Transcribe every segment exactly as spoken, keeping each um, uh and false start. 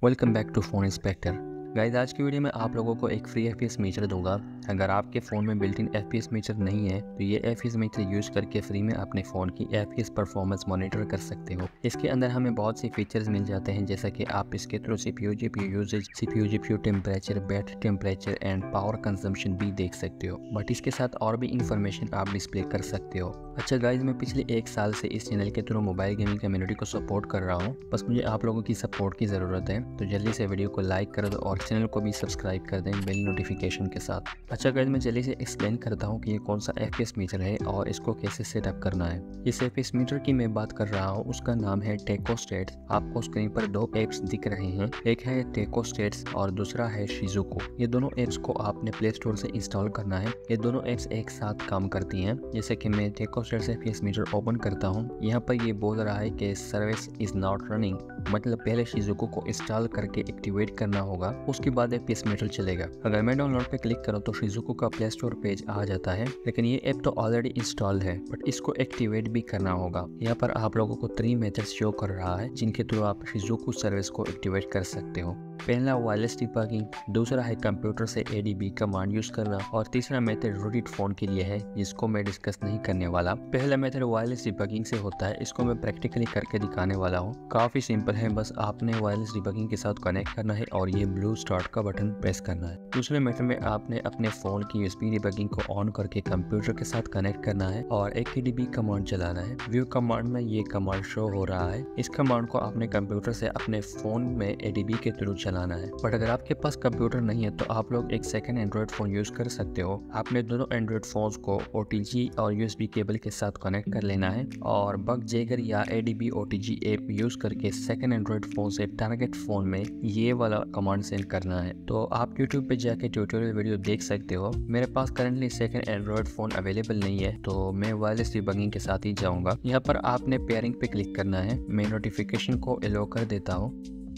Welcome back to Phone Inspector. Guys, आज की video में आप लोगों को एक free F P S meter दूंगा। अगर आपके फ़ोन में built in F P S meter नहीं है तो ये F P S meter use करके फ्री में अपने फ़ोन की F P S performance monitor कर सकते हो। इसके अंदर हमें बहुत सी फीचर्स मिल जाते हैं, जैसा कि आप इसके through C P U G P U usages, C P U G P U temperature, battery temperature and power consumption भी देख सकते हो। बट इसके साथ और भी इंफॉर्मेशन आप डिस्प्ले कर सकते हो। अच्छा गाइज, मैं पिछले एक साल से इस चैनल के थ्रू मोबाइल गेमिंग कम्युनिटी को सपोर्ट कर रहा हूँ। बस मुझे आप लोगों की सपोर्ट की ज़रूरत है, तो जल्दी से वीडियो को लाइक कर दो और चैनल को भी सब्सक्राइब कर दें बेल नोटिफिकेशन के साथ। अच्छा गाइज, मैं जल्दी से एक्सप्लेन करता हूँ कि ये कौन सा एफ पी एस मीटर है और इसको कैसे सेटअप करना है। इस एफ पी एस मीटर की मैं बात कर रहा हूँ, उसका नाम है टेकोस्टेट्स। आपको स्क्रीन पर दो एप्स दिख रहे हैं, एक है टेकोस्टेट्स और दूसरा है शिजुको। ये दोनों एप्स को आपने प्ले स्टोर से इंस्टॉल करना है। ये दोनों एप्स एक साथ काम करती हैं। जैसे कि मैं टेकोस्टेट्स F P S meter open करता हूँ, यहाँ पर ये बोल रहा है कि सर्विस इज नॉट रनिंग, मतलब पहले शिजुको को इंस्टॉल करके एक्टिवेट करना होगा, उसके बाद एफ पी एस मीटर चलेगा। अगर मैं डाउनलोड पे क्लिक करूँ तो शिजुको का प्ले स्टोर पेज आ जाता है, लेकिन ये ऐप तो ऑलरेडी इंस्टॉल है, बट इसको एक्टिवेट भी करना होगा। यहाँ पर आप लोगों को थ्री मेथड्स शो कर रहा है जिनके थ्रू आप शिजुको सर्विस को एक्टिवेट कर सकते हो। पहला वायरलेस डिबगिंग, दूसरा है कंप्यूटर से A D B command use करना और तीसरा मेथड रूटेड फोन के लिए है, जिसको मैं डिस्कस नहीं करने वाला। पहला मेथड वायरलेस डिबगिंग से होता है, इसको मैं प्रैक्टिकली करके दिखाने वाला हूँ। काफी सिंपल है, बस आपने वायरलेस डिबगिंग के साथ कनेक्ट करना है और ये ब्लू स्टार्ट का बटन प्रेस करना है। दूसरे मेथड में आपने अपने फोन की यूएसबी डिबगिंग को ऑन करके कंप्यूटर के साथ कनेक्ट करना है और एक ए डी बी कमांड चलाना है। व्यू कमांड में ये कमांड शो हो रहा है, इस कमांड को आपने कंप्यूटर से अपने फोन में ए डी बी के थ्रू चलाना है। बट अगर आपके पास कंप्यूटर नहीं है तो आप लोग एक सेकंड एंड्रॉइड फोन यूज कर सकते हो। आपने दोनों एंड्रॉइड फोन्स को ओ टी जी और यू एस बी केबल के साथ कनेक्ट कर लेना है और बग जैगर या A D B O T G app use करके सेकंड एंड्रॉइड फोन से टारगेट फोन में ये वाला कमांड सेंड करना है। तो आप यूट्यूब पे जाके ट्यूटोरियल वीडियो देख सकते हो। मेरे पास currently second Android phone available नहीं है, तो मैं वायरलेस डिबगिंग के साथ ही जाऊंगा। यहाँ पर आपने पेयरिंग पे क्लिक करना है। मैं नोटिफिकेशन को एलो कर देता हूँ।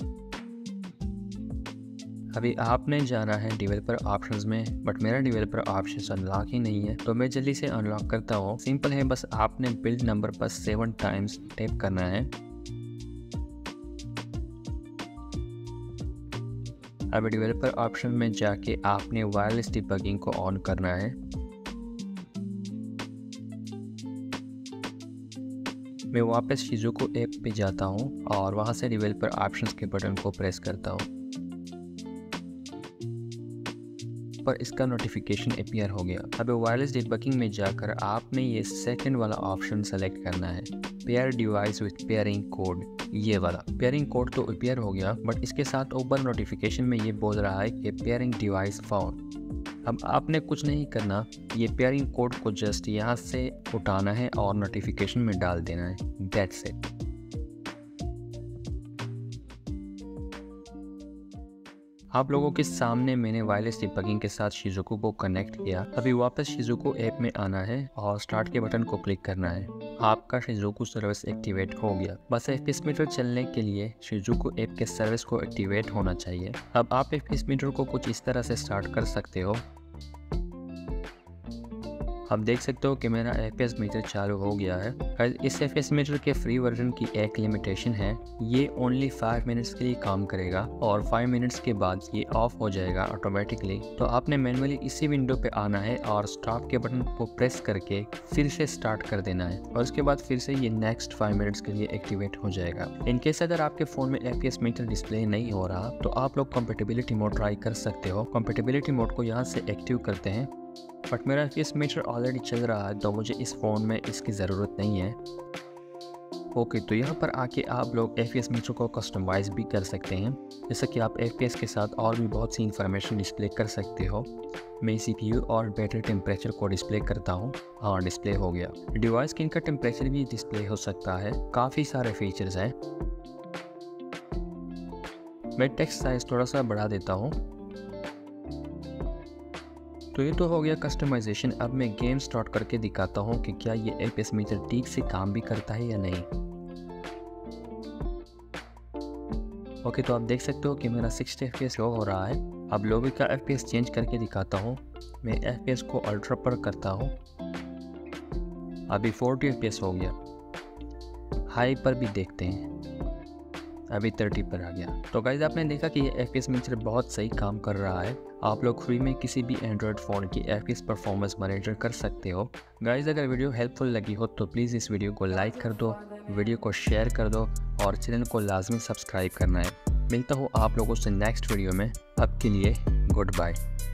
अभी आपने जाना है डेवलपर ऑप्शंस में, बट मेरा डेवलपर ऑप्शन अनलॉक ही नहीं है, तो मैं जल्दी से अनलॉक करता हूँ। सिंपल है, बस आपने बिल्ड नंबर पर सेवन टाइम्स टैप करना है। अब डेवलपर ऑप्शन में जाके आपने वायरलेस डिबगिंग को ऑन करना है। मैं वापस शिजुको ऐप पे जाता हूँ और वहाँ से डेवलपर ऑप्शंस के बटन को प्रेस करता हूँ, पर इसका नोटिफिकेशन अपीयर हो गया। अब वायरलेस डिबगिंग में जाकर आपने ये सेकंड वाला ऑप्शन सेलेक्ट करना है, pair device with pairing code. ये वाला पेयरिंग कोड तो अपीयर हो गया, बट इसके साथ ऊपर नोटिफिकेशन में ये बोल रहा है कि पेयरिंग डिवाइस फाउंड। अब आपने कुछ नहीं करना, ये पेयरिंग कोड को जस्ट यहाँ से उठाना है और नोटिफिकेशन में डाल देना है। That's it. आप लोगों के सामने मैंने वायरलेस डिबगिंग के साथ शिजुको को कनेक्ट किया। अभी वापस शिजुको ऐप में आना है और स्टार्ट के बटन को क्लिक करना है। आपका शिजुको सर्विस एक्टिवेट हो गया। बस एफ पी एस मीटर चलने के लिए शिजुको ऐप के सर्विस को एक्टिवेट होना चाहिए। अब आप एफ पी एस मीटर को कुछ इस तरह से स्टार्ट कर सकते हो। आप देख सकते हो कि मेरा एफ पी एस मीटर चालू हो गया है। इस एफ पी एस मीटर के फ्री वर्जन की एक लिमिटेशन है, ये ओनली फाइव मिनट्स के लिए काम करेगा और फाइव मिनट्स के बाद ये ऑफ हो जाएगा ऑटोमेटिकली। तो आपने मैनुअली इसी विंडो पे आना है और स्टॉप के बटन को प्रेस करके फिर से स्टार्ट कर देना है और उसके बाद फिर से ये नेक्स्ट फाइव मिनट्स के लिए एक्टिवेट हो जाएगा। इनकेस अगर आपके फोन में F P S meter display नहीं हो रहा तो आप लोग कंपेटिबिलिटी मोड ट्राई कर सकते हो। कंपेटिबिलिटी मोड को यहाँ से एक्टिव करते हैं, बट मेरा F P S meter already चल रहा है तो मुझे इस फ़ोन में इसकी ज़रूरत नहीं है। ओके, तो यहाँ पर आके आप लोग एफ पी एस मीटर को कस्टमाइज़ भी कर सकते हैं, जैसा कि आप एफ पी एस के साथ और भी बहुत सी इंफॉर्मेशन डिस्प्ले कर सकते हो। मैं सी पी यू और बैटरी टेम्परेचर को डिस्प्ले करता हूँ। हाँ, डिस्प्ले हो गया। डिवाइस स्क्रीन का टेम्परेचर भी डिस्प्ले हो सकता है। काफ़ी सारे फीचर्स हैं। मैं टेक्स्ट साइज थोड़ा सा बढ़ा देता हूँ। तो ये तो हो गया कस्टमाइजेशन। अब मैं गेम स्टार्ट करके दिखाता हूँ कि क्या ये एफ पी एस मीटर ठीक से काम भी करता है या नहीं। ओके, तो आप देख सकते हो कि मेरा sixty F P S show हो रहा है। अब लोबी का एफ पी एस चेंज करके दिखाता हूँ। मैं एफ पी एस को अल्ट्रा पर करता हूँ। अभी फोर्टी एफ पी एस हो गया। हाई पर भी देखते हैं। अभी थर्टी पर आ गया। तो गाइज आपने देखा कि ये एफ पी एस मीटर बहुत सही काम कर रहा है। आप लोग फ्री में किसी भी एंड्रॉयड फ़ोन की F P S performance monitor कर सकते हो। गाइज अगर वीडियो हेल्पफुल लगी हो तो प्लीज़ इस वीडियो को लाइक कर दो, वीडियो को शेयर कर दो और चैनल को लाजमी सब्सक्राइब करना है। मिलता हूँ आप लोगों से नेक्स्ट वीडियो में। अब के लिए गुड बाय।